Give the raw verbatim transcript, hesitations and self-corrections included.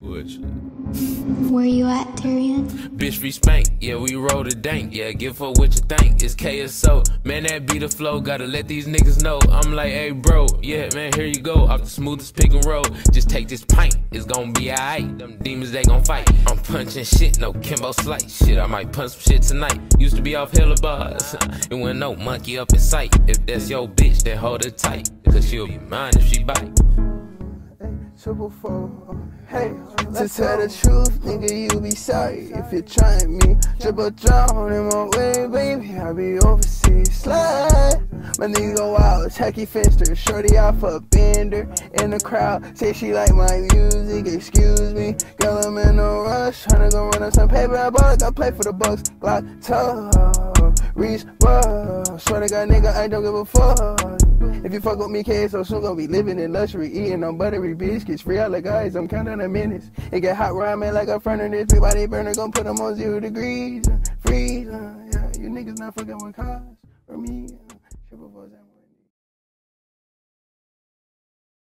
Where you at, Tyrion? Bitch free spank, yeah, we roll the dank. Yeah, give her what you think, it's K S O. Man, that be the flow, gotta let these niggas know. I'm like, hey bro, yeah man, here you go. Off the smoothest pick and roll, just take this pint, it's gon' be alright. Them demons, they gon' fight. I'm punching shit, no Kimbo Slice. Shit, I might punch some shit tonight. Used to be off hella bars, it wasn't no monkey up in sight. If that's your bitch, then hold her tight, cause she'll be mine if she bite. Triple four, hey, to tell the truth, nigga, you be sorry if you're trying me. Triple drown in my way, baby, I be overseas. Slide, my nigga go out, tacky finster, shorty out for a bender. In the crowd, say she like my music, excuse me. Girl, I'm in no rush, tryna go run up some paper. I ball like I play for the Bucks. Glock, toe, reach, whoa. Swear to God, nigga, I don't give a fuck. If you fuck with me, K S O soon gon' be living in luxury, eating on buttery biscuits. Free out like guys, I'm counting the minutes. It get hot rhyming like a furnace. Big body burner gon' put them on zero degrees. Freeze, uh, yeah, you niggas not fucking with cars or me.